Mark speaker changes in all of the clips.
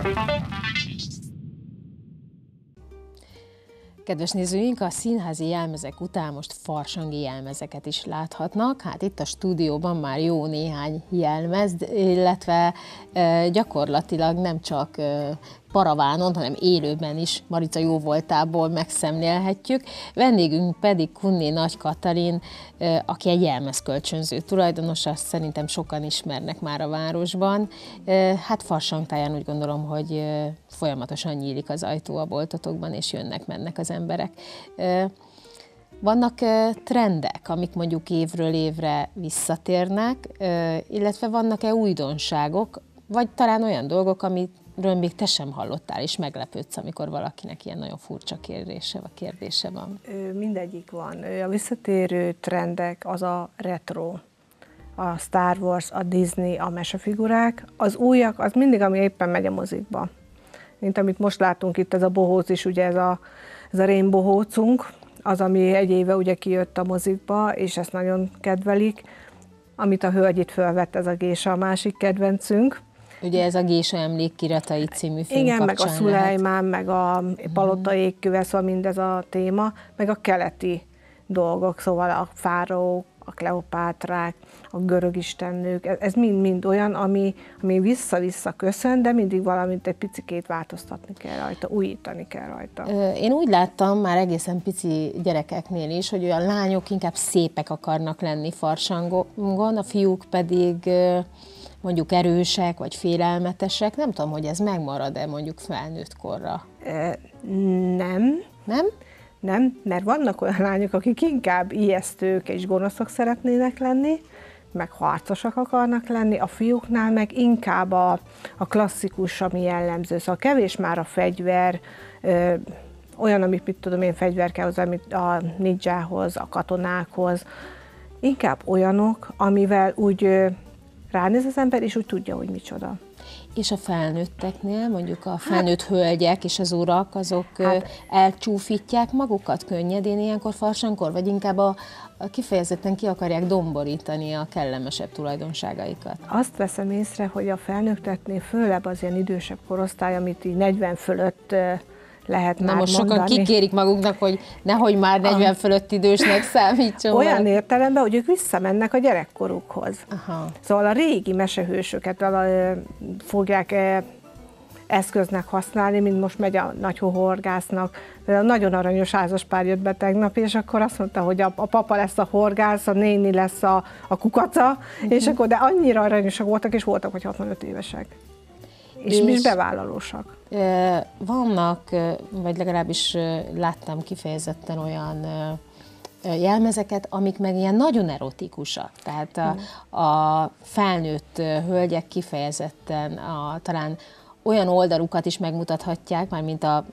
Speaker 1: Kedves nézőink, a színházi jelmezek után most farsangi jelmezeket is láthatnak. Hát itt a stúdióban már jó néhány jelmez, illetve gyakorlatilag nem csak paravánon, hanem élőben is Marica jóvoltából megszemlélhetjük. Vendégünk pedig Kunné Nagy Katalin, aki egy jelmezkölcsönző tulajdonos, azt szerintem sokan ismernek már a városban. Hát farsangtáján úgy gondolom, hogy folyamatosan nyílik az ajtó a boltotokban, és jönnek-mennek az emberek. Vannak trendek, amik mondjuk évről évre visszatérnek, illetve vannak-e újdonságok, vagy talán olyan dolgok, amiről még te sem hallottál, és meglepődsz, amikor valakinek ilyen nagyon furcsa kérdése van?
Speaker 2: Mindegyik van. A visszatérő trendek az a retro, a Star Wars, a Disney, a mesefigurák. Az újak, az mindig, ami éppen megy a mozikba. Mint amit most látunk itt, ez a bohóc is, ugye ez a rénbohócunk, az, ami egy éve ugye kijött a mozikba, és ezt nagyon kedvelik. Amit a hölgy itt fölvett, ez a Gésa, a másik kedvencünk.
Speaker 1: Ugye ez a Gésa emlékkiratai című film.
Speaker 2: Igen,
Speaker 1: kapcsán
Speaker 2: meg a Szulejmán, meg a Palota égköve, szóval mindez a téma, meg a keleti dolgok, szóval a fáraók, a Kleopátrák, a görög istennők, ez mind-mind olyan, ami vissza-vissza köszön, de mindig valamint egy picikét változtatni kell rajta, újítani kell rajta.
Speaker 1: Én úgy láttam már egészen pici gyerekeknél is, hogy olyan lányok inkább szépek akarnak lenni farsangon, a fiúk pedig mondjuk erősek, vagy félelmetesek. Nem tudom, hogy ez megmarad-e mondjuk felnőtt korra.
Speaker 2: Nem.
Speaker 1: Nem?
Speaker 2: Nem, mert vannak olyan lányok, akik inkább ijesztők és gonoszok szeretnének lenni, meg harcosak akarnak lenni, a fiúknál meg inkább a klasszikus, ami jellemző. Szóval kevés már a fegyver, olyan, amit mit tudom én, fegyver kell hozzá, amit a ninjához, a katonákhoz, inkább olyanok, amivel úgy ránéz az ember, és úgy tudja, hogy micsoda.
Speaker 1: És a felnőtteknél, mondjuk a felnőtt hölgyek és az urak, azok elcsúfítják magukat könnyedén ilyenkor farsangkor, vagy inkább kifejezetten ki akarják domborítani a kellemesebb tulajdonságaikat?
Speaker 2: Azt veszem észre, hogy a felnőtteknél főleg az ilyen idősebb korosztály, amit így 40 fölött lehet már
Speaker 1: most
Speaker 2: mondani.
Speaker 1: Sokan kikérik maguknak, hogy nehogy már 40 fölött idősnek számítson.
Speaker 2: Olyan értelemben, hogy ők visszamennek a gyerekkorukhoz.
Speaker 1: Aha.
Speaker 2: Szóval a régi mesehősöket fogják eszköznek használni, mint most megy a nagy horgásznak. Nagyon aranyos házaspár jött be tegnap, és akkor azt mondta, hogy a papa lesz a horgász, a néni lesz a kukaca, és akkor, de annyira aranyosak voltak, és voltak, hogy 65 évesek. És bevállalósak.
Speaker 1: Vannak, vagy legalábbis láttam kifejezetten olyan jelmezeket, amik meg ilyen nagyon erotikusak. Tehát a felnőtt hölgyek kifejezetten talán olyan oldalukat is megmutathatják, már mint a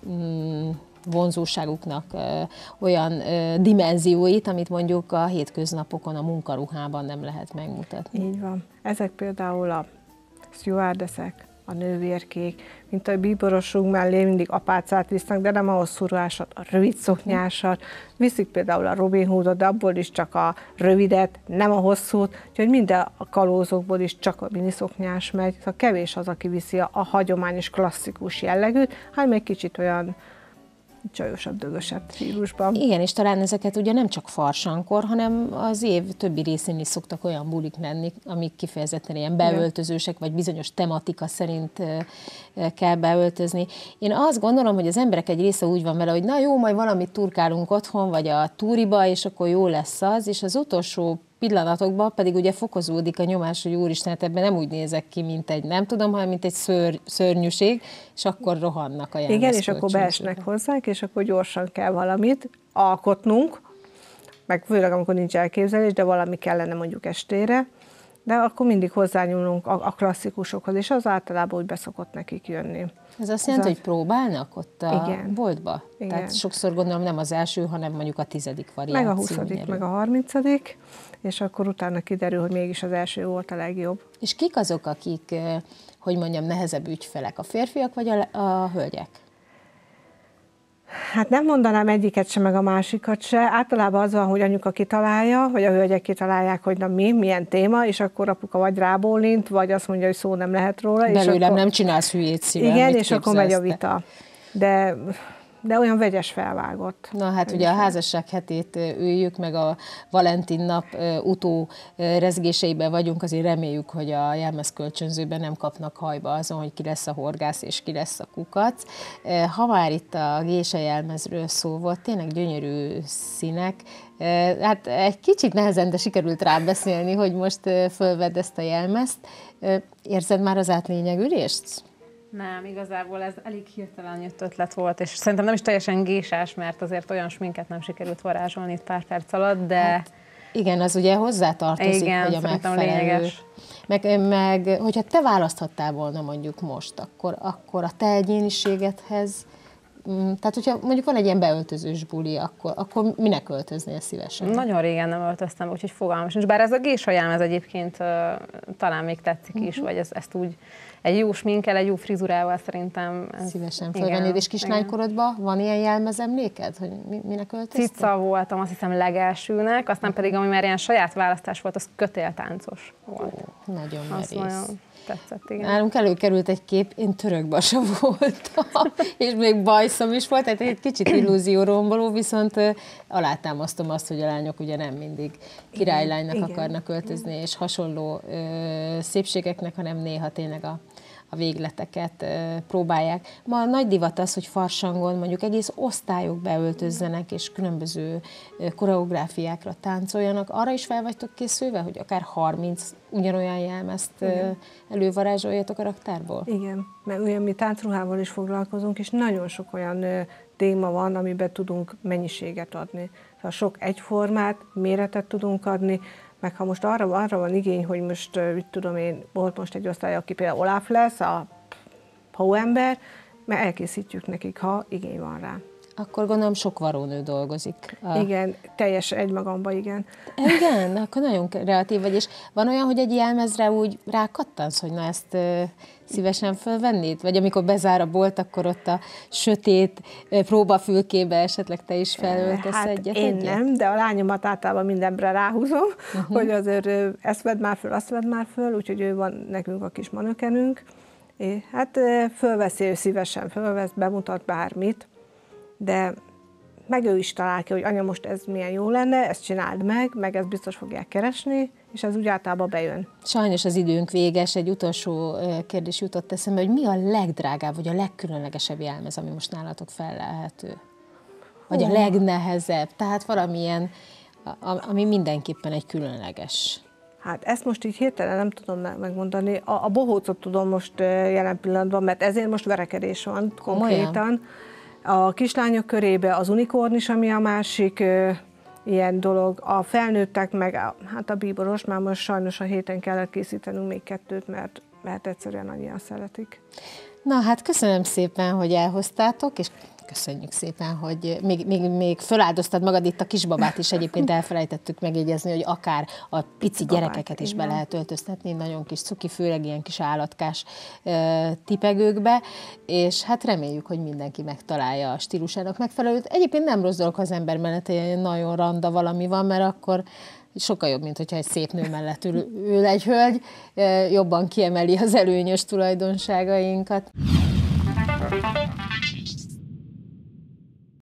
Speaker 1: vonzóságuknak olyan dimenzióit, amit mondjuk a hétköznapokon, a munkaruhában nem lehet megmutatni.
Speaker 2: Így van. Ezek például a stewardessek, a nővérkék, mint a bíborosunk mellé mindig apácát visznek, de nem a hosszú ruhásat, a rövid szoknyásat. Viszik például a Robin Hoodot, de abból is csak a rövidet, nem a hosszút, úgyhogy minden a kalózokból is csak a miniszoknyás megy. Szóval kevés az, aki viszi a hagyományos, klasszikus jellegűt, hanem egy kicsit olyan csajosabb, dögösebb stílusban.
Speaker 1: Igen, és talán ezeket ugye nem csak farsankor, hanem az év többi részén is szoktak olyan bulik menni, amik kifejezetten ilyen beöltözősek, vagy bizonyos tematika szerint kell beöltözni. Én azt gondolom, hogy az emberek egy része úgy van vele, hogy na jó, majd valamit turkálunk otthon, vagy a túriba, és akkor jó lesz az, és az utolsó pillanatokban pedig ugye fokozódik a nyomás, hogy úristen, hát ebben nem úgy nézek ki, mint egy nem tudom, hanem mint egy szörnyűség, és akkor rohannak a jelmezkölcsönzők.
Speaker 2: Igen, és akkor beesnek hozzánk, és akkor gyorsan kell valamit alkotnunk, meg főleg amikor nincs elképzelés, de valami kellene mondjuk estére, de akkor mindig hozzányúlunk a klasszikusokhoz, és az általában úgy beszokott nekik jönni.
Speaker 1: Ez azt jelenti, hogy próbálnak ott a
Speaker 2: igen.
Speaker 1: boltba?
Speaker 2: Igen.
Speaker 1: Tehát sokszor gondolom nem az első, hanem mondjuk a 10. variáció.
Speaker 2: Meg a 20., meg a 30., és akkor utána kiderül, hogy mégis az első volt a legjobb.
Speaker 1: És kik azok, akik, hogy mondjam, nehezebb ügyfelek? A férfiak vagy a hölgyek?
Speaker 2: Hát nem mondanám egyiket se, meg a másikat se. Általában az van, hogy anyuka kitalálja, vagy a hölgyek kitalálják, hogy na milyen téma, és akkor apuka vagy rábólint, vagy azt mondja, hogy szó nem lehet róla.
Speaker 1: Belőlem
Speaker 2: és akkor,
Speaker 1: nem csinálsz hülyét szívem.
Speaker 2: igen, és akkor megy a vita. De olyan vegyes felvágott.
Speaker 1: Na hát ugye a házasság hetét üljük, meg a Valentin nap utó rezgéseiben vagyunk, azért reméljük, hogy a jelmezkölcsönzőben nem kapnak hajba azon, hogy ki lesz a horgász és ki lesz a kukac. Ha már itt a gésa jelmezről szó volt, tényleg gyönyörű színek, hát egy kicsit nehezen, de sikerült rábeszélni, hogy most fölvedd ezt a jelmezt. Érzed már az átlényegülést?
Speaker 3: Nem, igazából ez elég hirtelen jött ötlet volt, és szerintem nem is teljesen gésás, mert azért olyan sminket nem sikerült varázsolni itt pár perc alatt, de... Hát,
Speaker 1: igen, az ugye hozzátartozik,
Speaker 3: igen,
Speaker 1: hogy a megfelelő...
Speaker 3: lényeges.
Speaker 1: Meg, hogyha te választhattál volna mondjuk most, akkor a te egyéniségedhez, tehát hogyha mondjuk van egy ilyen beöltözős buli, akkor minek öltöznél szívesen?
Speaker 3: Nagyon régen nem öltöztem, úgyhogy fogalmam sincs. Bár ez a gésa jelmez egyébként talán még tetszik is, vagy ezt úgy egy jó sminkkel, egy jó frizurával szerintem...
Speaker 1: Szívesen fölvennéd, és kislánykorodban van ilyen jelmezemléked, hogy minek öltöztél?
Speaker 3: Cica voltam, azt hiszem legelsőnek, aztán pedig, ami már ilyen saját választás volt, az kötéltáncos volt.
Speaker 1: Ó, nagyon merész.
Speaker 3: Nagyon tetszett, igen.
Speaker 1: Nálunk előkerült egy kép, én törökbasa voltam, és még bajszom is volt, tehát egy kicsit illúzióromboló, viszont alátámasztom azt, hogy a lányok ugye nem mindig királylánynak akarnak öltözni, és hasonló szépségeknek, hanem néha tényleg a végleteket próbálják. Ma a nagy divat az, hogy farsangon mondjuk egész osztályok beöltözzenek, és különböző koreográfiákra táncoljanak. Arra is fel vagytok készülve, hogy akár 30 ugyanolyan jelmezt elővarázsoljatok a raktárból?
Speaker 2: Igen, mert olyan mi táncruhával is foglalkozunk, és nagyon sok olyan téma van, amiben tudunk mennyiséget adni. Szóval sok egyformát, méretet tudunk adni, meg ha most arra van igény, hogy most, mit tudom én, volt most egy osztály, aki például Olaf lesz, a hóember, mert elkészítjük nekik, ha igény van rá.
Speaker 1: Akkor gondolom sok varónő dolgozik.
Speaker 2: Igen, teljes egymagamba, igen.
Speaker 1: Igen, akkor nagyon kreatív vagy, és van olyan, hogy egy jelmezre úgy rákattansz, hogy na ezt szívesen fölvennéd? Vagy amikor bezár a bolt, akkor ott a sötét próbafülkébe esetleg te is felöltesz egyet?
Speaker 2: Én nem, de a lányomat általában mindenre ráhúzom, hogy azért ezt vedd már föl, azt vedd már föl, úgyhogy ő van nekünk a kis manökenünk. Hát fölveszi, ő szívesen fölvesz, bemutat bármit, de meg ő is talál ki, hogy anya, most ez milyen jó lenne, ezt csináld meg ezt biztos fogják keresni, és ez úgy általában bejön.
Speaker 1: Sajnos az időnk véges, egy utolsó kérdés jutott eszembe, hogy mi a legdrágább, vagy a legkülönlegesebb jelmez, ami most nálatok fellelhető? Vagy a legnehezebb, tehát valamilyen, ami mindenképpen egy különleges.
Speaker 2: Hát ezt most így hirtelen nem tudom megmondani. A bohócot tudom most jelen pillanatban, mert ezért most verekedés van konkrétan. A kislányok körébe az unikorn is, ami a másik ilyen dolog. A felnőttek meg, hát a bíboros, már most sajnos a héten kellett készítenünk még 2, mert egyszerűen annyian szeretik.
Speaker 1: Na hát köszönöm szépen, hogy elhoztátok, és köszönjük szépen, hogy még föláldoztad magad, itt a kisbabát is egyébként elfelejtettük megjegyezni, hogy akár a pici gyerekeket is be lehet öltöztetni, nagyon kis cuki, főleg ilyen kis állatkás tipegőkbe, és hát reméljük, hogy mindenki megtalálja a stílusának megfelelőt. Egyébként nem rossz dolog, ha az ember mellett egy nagyon randa valami van, mert akkor sokkal jobb, mint hogyha egy szép nő mellett ül egy hölgy, jobban kiemeli az előnyös tulajdonságainkat.